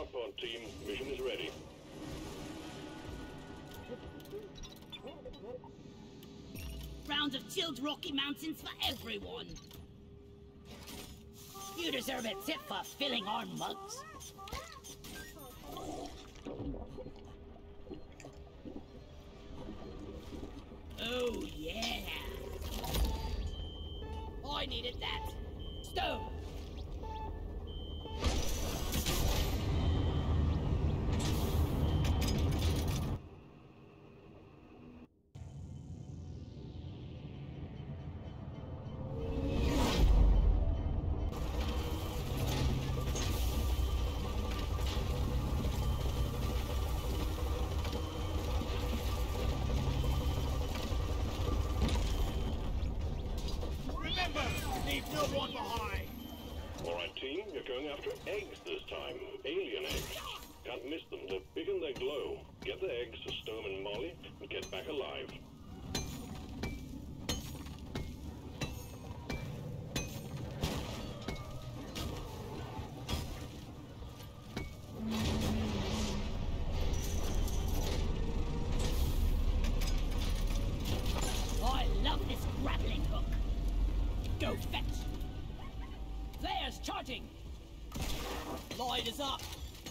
drop pod team. Mission is ready. Rounds of chilled Rocky Mountains for everyone. You deserve a tip for filling our mugs. Oh yeah! I needed that. Stone! Leave no one behind! Alright team, you're going after eggs this time. Alien eggs. Can't miss them, they're big and they glow. Get the eggs to Stone and Molly and get back alive. I love this grappling hook. Go fetch! Flares charging! Light is up!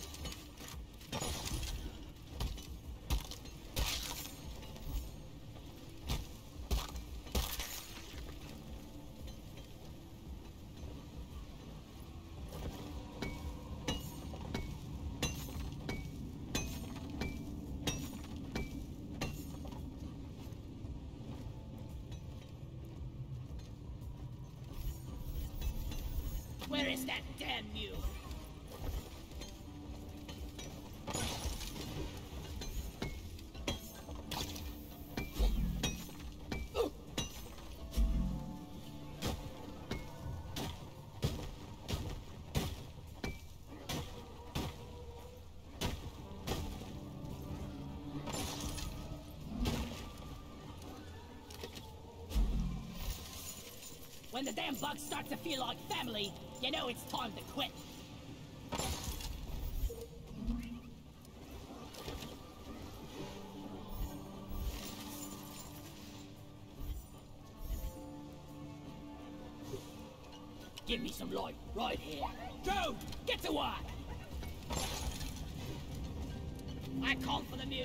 Where is that damn mule? When the damn bugs start to feel like family, you know it's time to quit. Give me some light, right here. Go! Get to work! I call for the mule.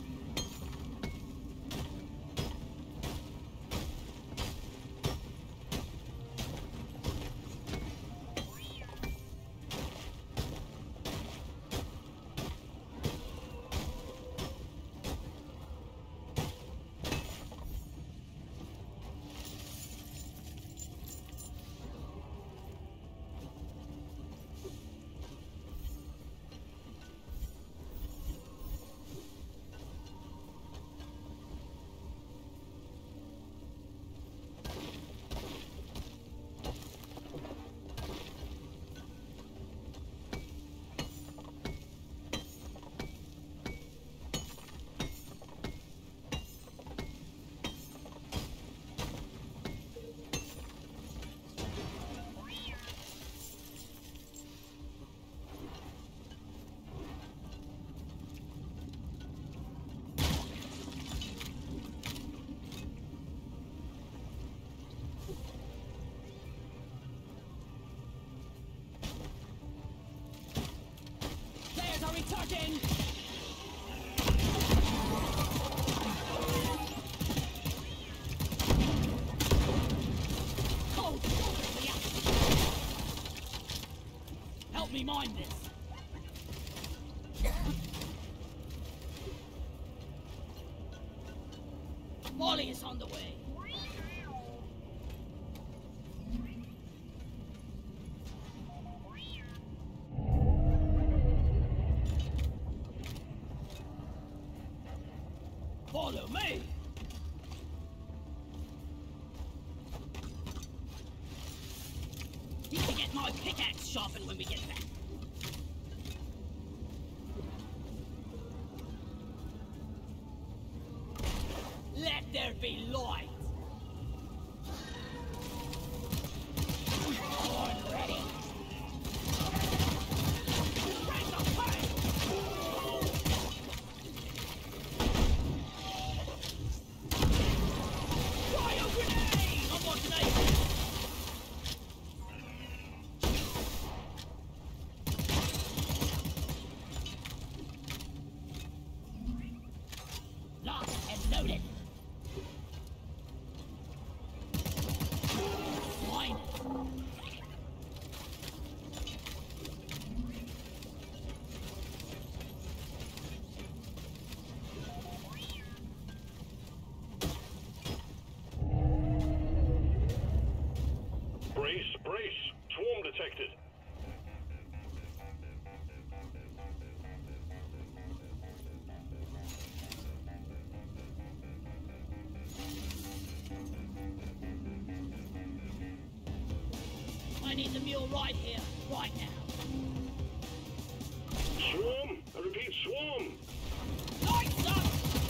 Recharging! Cold! Help me mine this! Molly is on the way! Follow me! Need to get my pickaxe sharpened when we get back. Let there be light! I'm ready! Bring the pain! You're right here, right now. Swarm! I repeat, swarm! Lights up!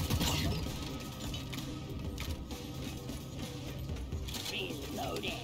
Reloading.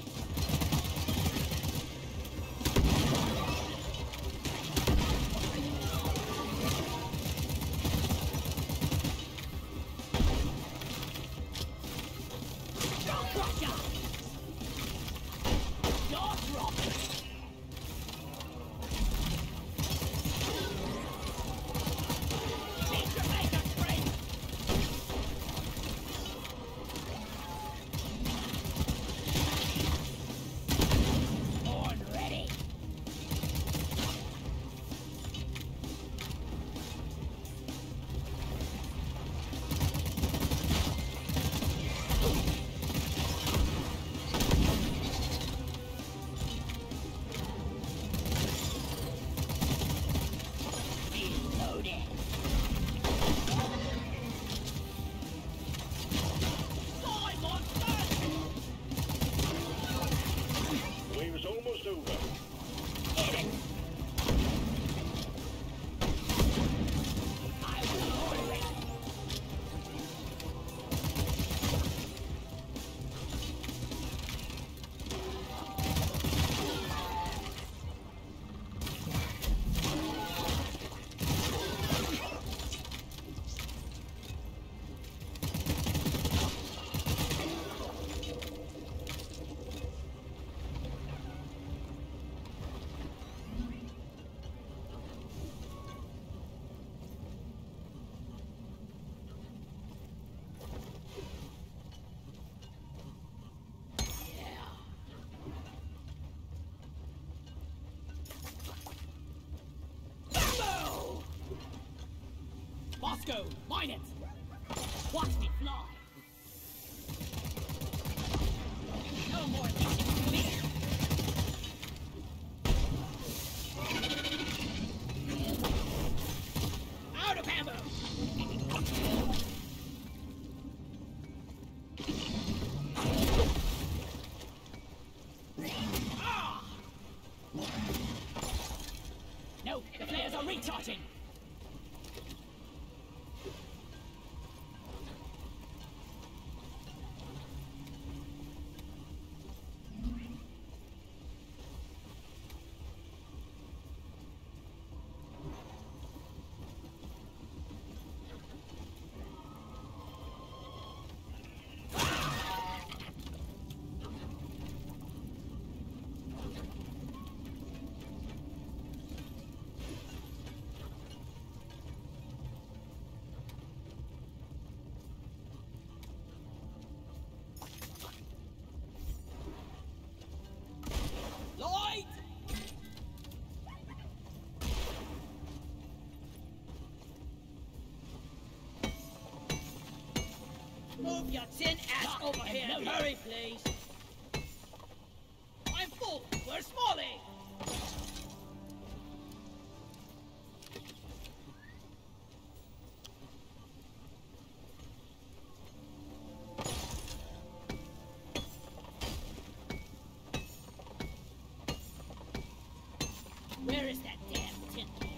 Bosco, mine it! Watch me fly! No more teaching to me! Out of ammo! Ah! No, the flares are recharging! Move your tin ass over here! Hurry, please! I'm full! Where's Smalley? Where is that damn tin can?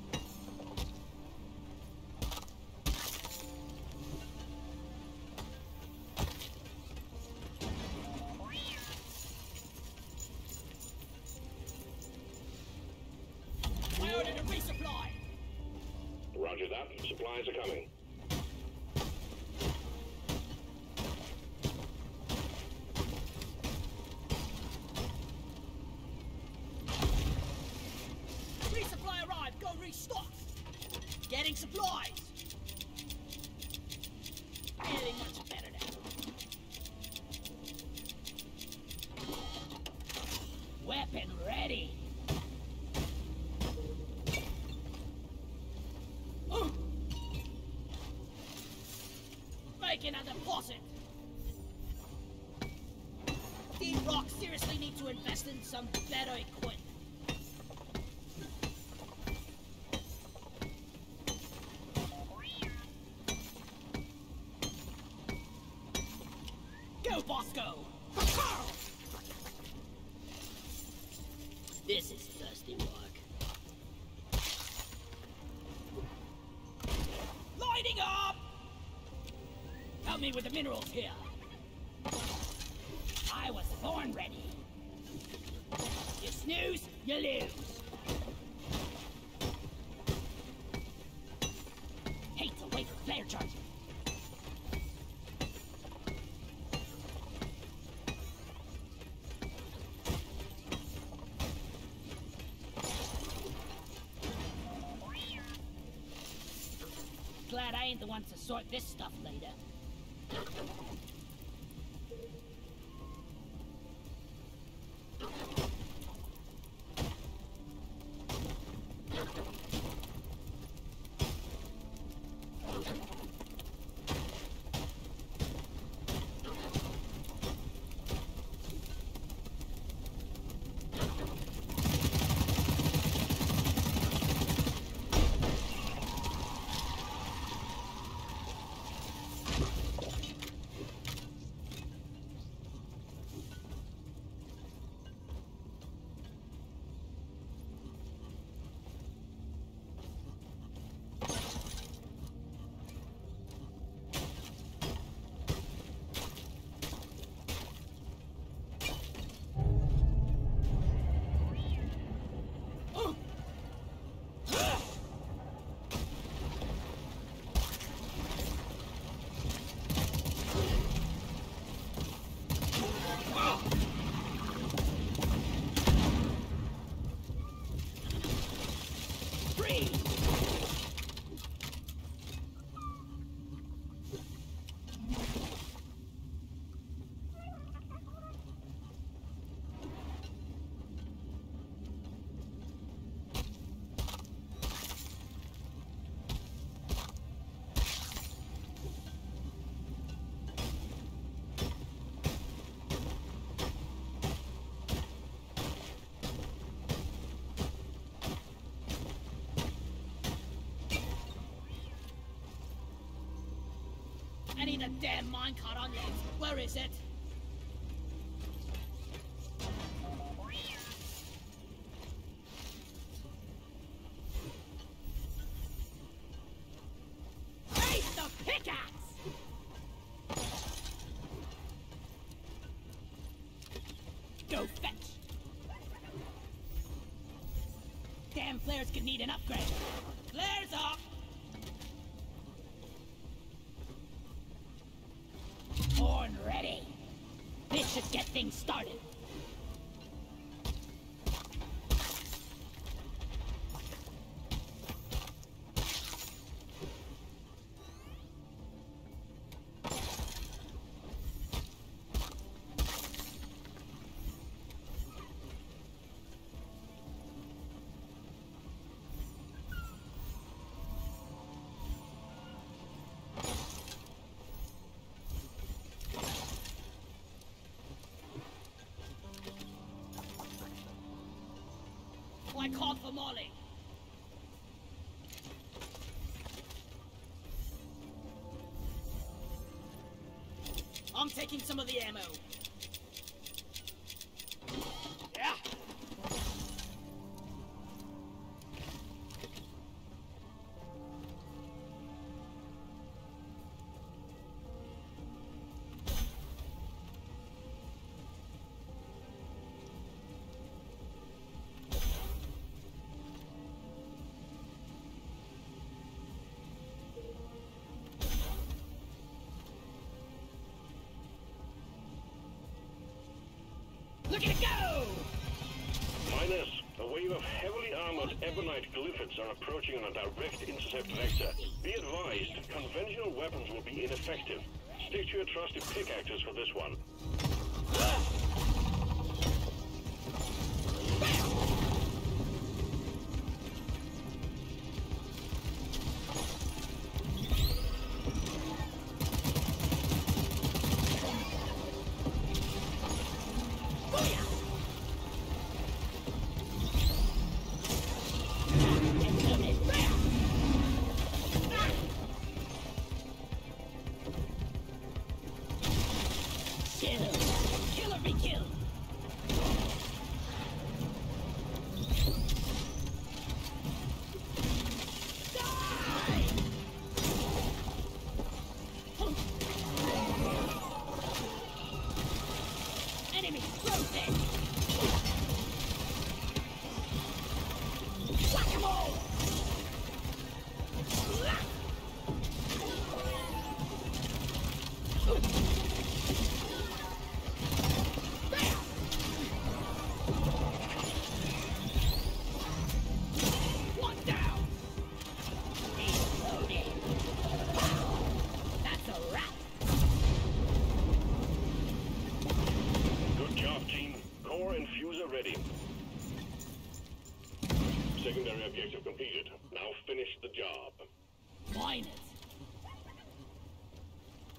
I ordered a resupply! Roger that. Supplies are coming. Resupply arrived! Go restock! Getting supplies! Feeling much better now. Weapon ready! Making a deposit! Team Rock seriously need to invest in some better equipment. Go, Bosco! This is thirsty work. Lighting up! Help me with the minerals here. I was born ready. You snooze, you lose. Hate to wait for flare charges. Glad I ain't the one to sort this stuff later. I need a damn minecart on legs. Where is it? Raise the pickaxe! Go fetch! Damn flares could need an upgrade. Flares up! Horn ready. This should get things started. I called for Molly. I'm taking some of the ammo. Yeah. Look at it go! Minus, a wave of heavily armored ebonite glyphids are approaching on a direct intercept vector. Be advised, conventional weapons will be ineffective. Stick to your trusted pickaxes for this one. Killer begin!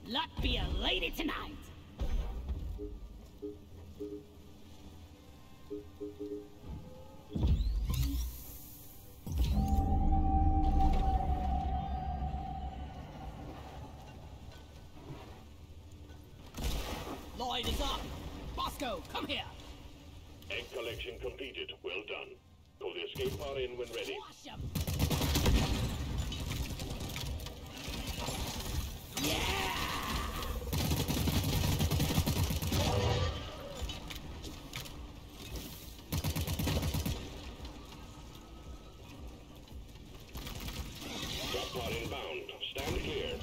Luck be a lady tonight. Lloyd is up. Bosco, come here. Egg collection completed. Well done. Call the escape pod in when ready. Wash 'em. Yeah! Drop pod inbound. Stand clear.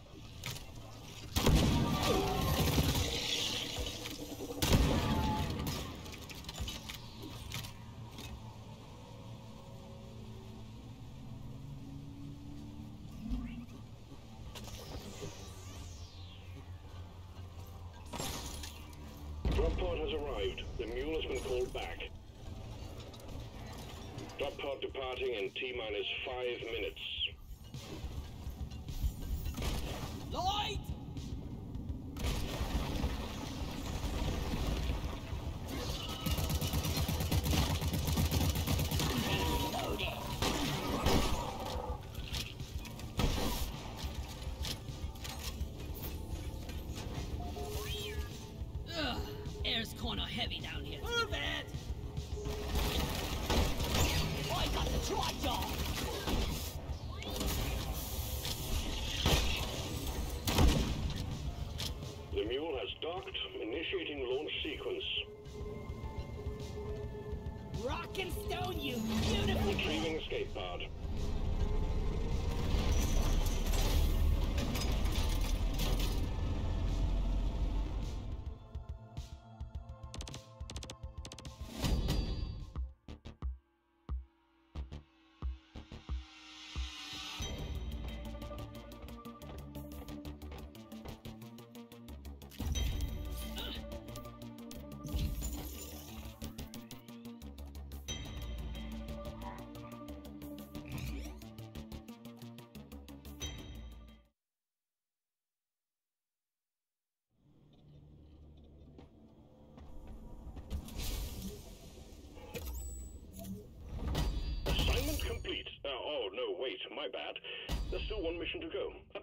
Drop pod has arrived. The mule has been called back. Drop pod departing in T-minus 5 minutes. Lloyd! Loaded. Ugh, air's kinda heavy down here. Move it! I got the tri-jaw! The mule has docked, initiating launch sequence. Rock and stone, you beautiful... Retrieving escape pod. Assignment complete. Oh, no, wait, my bad. There's still one mission to go.